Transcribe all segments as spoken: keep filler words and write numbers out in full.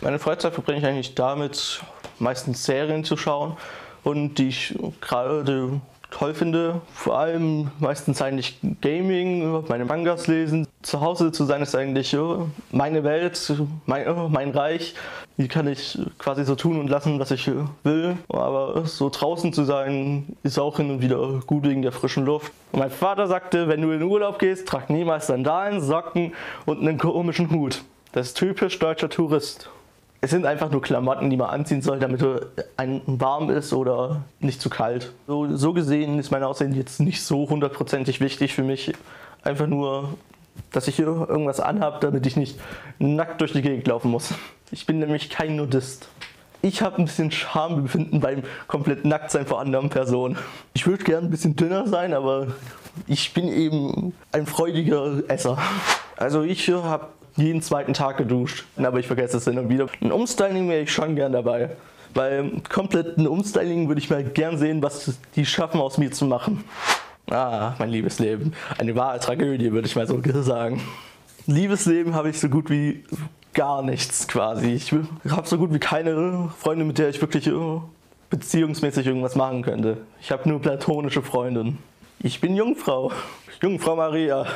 Meine Freizeit verbringe ich eigentlich damit, meistens Serien zu schauen und die ich gerade toll finde. Vor allem meistens eigentlich Gaming, meine Mangas lesen. Zu Hause zu sein ist eigentlich meine Welt, mein, mein Reich. Hier kann ich quasi so tun und lassen, was ich will. Aber so draußen zu sein, ist auch hin und wieder gut wegen der frischen Luft. Und mein Vater sagte, wenn du in den Urlaub gehst, trag niemals Sandalen, Socken und einen komischen Hut. Das ist typisch deutscher Tourist. Es sind einfach nur Klamotten, die man anziehen soll, damit einem warm ist oder nicht zu kalt. So, so gesehen ist mein Aussehen jetzt nicht so hundertprozentig wichtig für mich. Einfach nur, dass ich hier irgendwas anhabe, damit ich nicht nackt durch die Gegend laufen muss. Ich bin nämlich kein Nudist. Ich habe ein bisschen Schambefinden beim komplett Nacktsein vor anderen Personen. Ich würde gern ein bisschen dünner sein, aber ich bin eben ein freudiger Esser. Also ich habe jeden zweiten Tag geduscht, aber ich vergesse es hin und wieder. Ein Umstyling wäre ich schon gern dabei, weil komplett ein Umstyling würde ich mal gern sehen, was die schaffen aus mir zu machen. Ah, mein Liebesleben. Eine wahre Tragödie, würde ich mal so sagen. Liebesleben habe ich so gut wie gar nichts quasi. Ich habe so gut wie keine Freunde, mit der ich wirklich beziehungsmäßig irgendwas machen könnte. Ich habe nur platonische Freundinnen. Ich bin Jungfrau. Jungfrau Maria.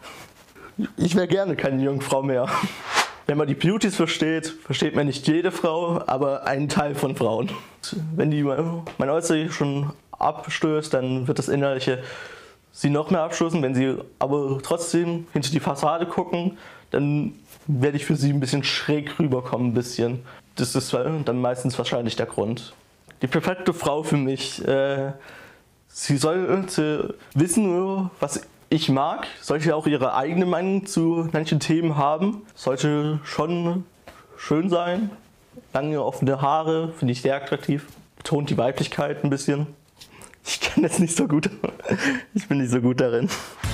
Ich wäre gerne keine Jungfrau mehr. Wenn man die Beauties versteht, versteht man nicht jede Frau, aber einen Teil von Frauen. Wenn die mein Äußeres schon abstößt, dann wird das Innerliche sie noch mehr abstoßen. Wenn sie aber trotzdem hinter die Fassade gucken, dann werde ich für sie ein bisschen schräg rüberkommen. Ein bisschen. Das ist dann meistens wahrscheinlich der Grund. Die perfekte Frau für mich, äh, sie sollte wissen, was ich mag, sollte auch ihre eigene Meinung zu manchen Themen haben, sollte schon schön sein, lange offene Haare, finde ich sehr attraktiv, betont die Weiblichkeit ein bisschen. Ich kann das nicht so gut, ich bin nicht so gut darin.